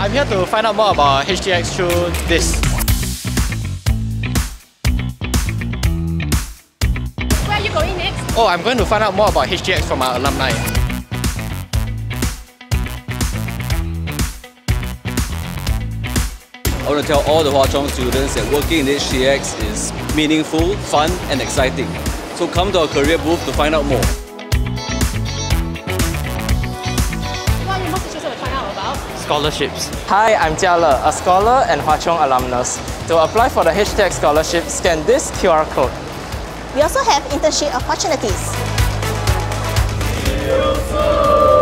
I'm here to find out more about HTX through this. Where are you going next? Oh, I'm going to find out more about HTX from our alumni. I want to tell all the Hwa Chong students that working in HTX is meaningful, fun and exciting. So come to our career booth to find out more. What are you most interested to find out about? Scholarships. Hi, I'm Jiale, a scholar and Hwa Chong alumnus. To apply for the HTX scholarship, scan this QR code. We also have internship opportunities.